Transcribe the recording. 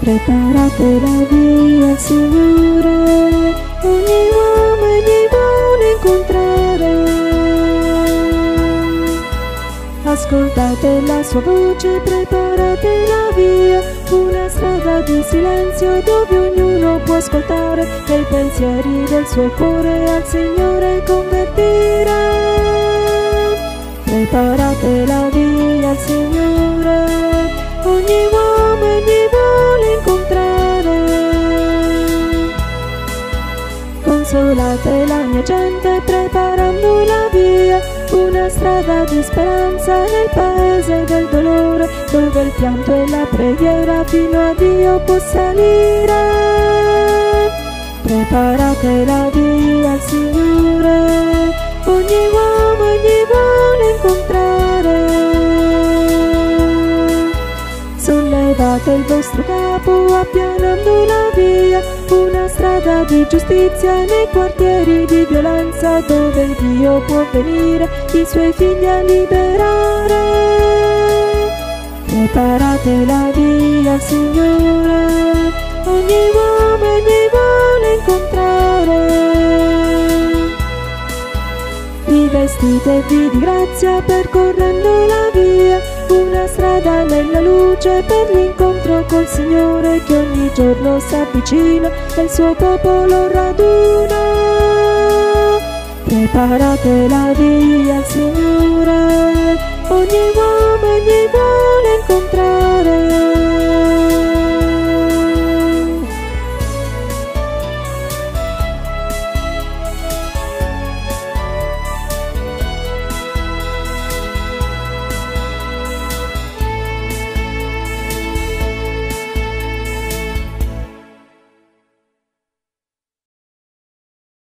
Preparate la via al Signore, ogni uomo gli vuole incontrare. Ascoltate la sua voce, preparate la via, una strada di silenzio dove ognuno può ascoltare e i pensieri del suo cuore al Signore convertirà. Preparate la via al Signore, ogni uomo gli vuole incontrare. Consolate la mia gente preparando la via, una strada di speranza nel paese del dolore, dove il pianto e la preghiera fino a Dio può salire. Preparate la via al Signore, ogni uomo gli vuole incontrare. Sollevate il vostro capo appianando la via, una strada di giustizia nei quartieri di violenza, dove Dio può venire i suoi figli a liberare. Preparate la via al Signore, ogni uomo gli vuole incontrare. Rivestitevi di grazia percorrendo la via, una strada nella luce per l'incontro col Signore che ogni giorno si avvicina e il suo popolo raduna. Preparate la via al Signore,